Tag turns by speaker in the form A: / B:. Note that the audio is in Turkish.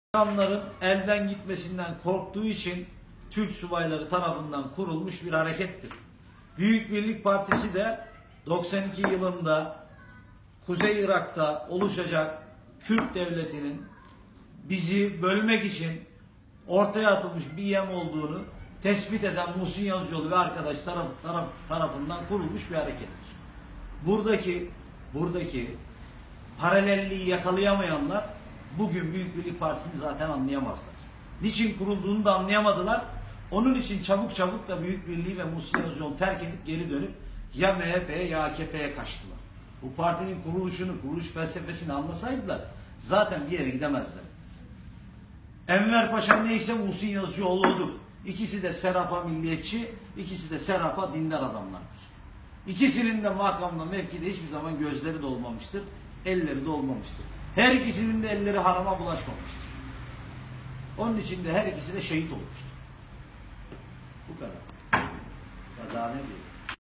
A: İnsanların elden gitmesinden korktuğu için Türk subayları tarafından kurulmuş bir harekettir. Büyük Birlik Partisi de 92 yılında Kuzey Irak'ta oluşacak Kürt devletinin bizi bölmek için ortaya atılmış bir yem olduğunu tespit eden Muhsin Yazıcıoğlu ve arkadaş tarafından kurulmuş bir harekettir. Buradaki paralelliği yakalayamayanlar bugün Büyük Birlik Partisi'ni zaten anlayamazlar. Niçin kurulduğunu da anlayamadılar. Onun için çabuk da Büyük Birliği ve Muhsin Yazıcıoğlu'nu terk edip geri dönüp ya MHP'ye ya AKP'ye kaçtılar. Bu partinin kuruluş felsefesini anlasaydılar zaten bir yere gidemezler. Enver Paşa neyse Muhsin Yazıcıoğlu odur. İkisi de Serap'a milliyetçi, ikisi de Serap'a dindar adamlardır. İkisinin de makamda, mevkide hiçbir zaman gözleri dolmamıştır, elleri dolmamıştır. Her ikisinin de elleri harama bulaşmamıştır. Onun için de her ikisi de şehit olmuştur. Bu kadar. Daha ne diyeyim?